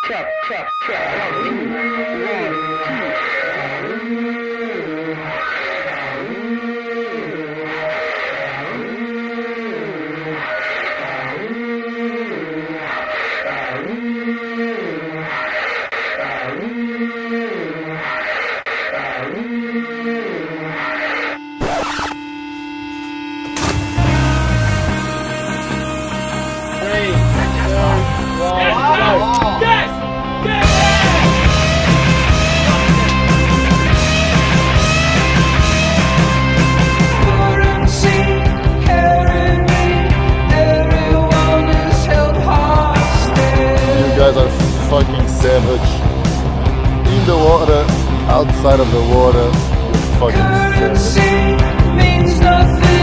Fucking savage. In the water, outside of the water, you're fucking savage. Means nothing.